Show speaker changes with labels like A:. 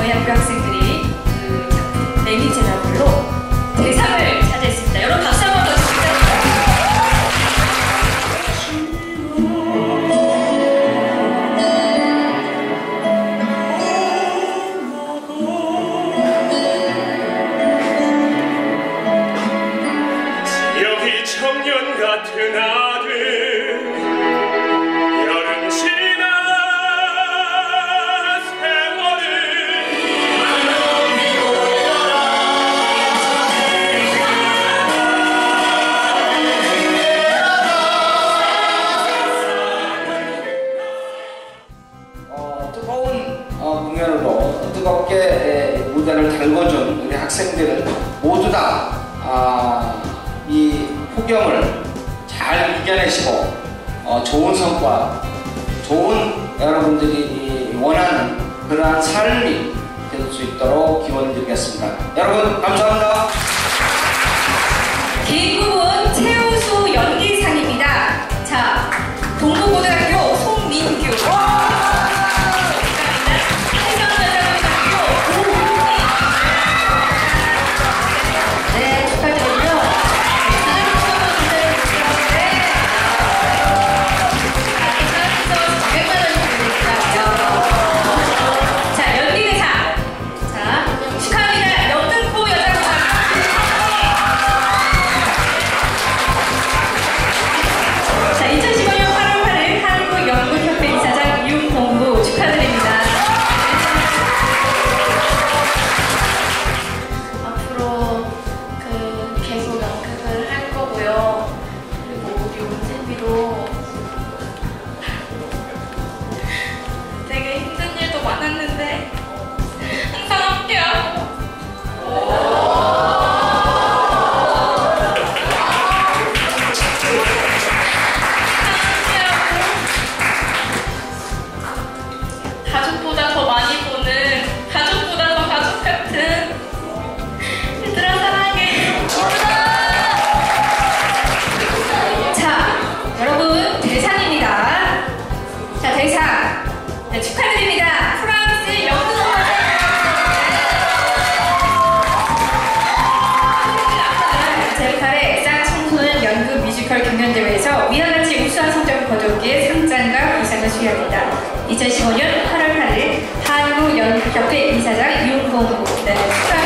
A: 저희 학교 학생들이 그 작품 매니 제작으로 대상을 차지했습니다. 여러분 박수 한번 더 주시죠.
B: 여기 청년 같은 아들 여름 지나
C: 뜨거운 공연으로 뜨겁게 무대를 달궈준 우리 학생들을 모두 다 이 폭염을 잘 이겨내시고 좋은 성과, 좋은 여러분들이 원하는 그러한 삶이 될 수 있도록 기원드리겠습니다. 여러분 감사합니다.
A: 개인부문 최우수 연기상입니다. 자, 동부고등학교 송민규.
D: 되게 힘든 일도 많았는데 항상 함께하고 가족보다 더 많이 보는, 가족보다 더 가족 같은 얘들아 사랑해.
A: 자, 여러분 대상입니다. 자, 대상. 네, 축하드립니다. 프랑스 연극영화제. 제8회 쌍청소년 연극 뮤지컬 경연대회에서 위와 같이 우수한 성적을 거두기에 상장과 부상을 수여합니다. 2015년 8월 8일 한국연극협회 이사장 윤봉구. 네, 축하.